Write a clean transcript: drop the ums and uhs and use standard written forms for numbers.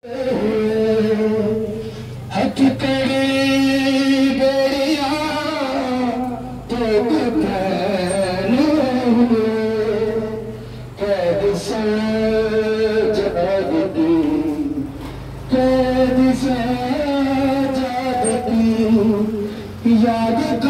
हथ कड़ी बेड़िया तो कैद से जागती कैद से जागती याद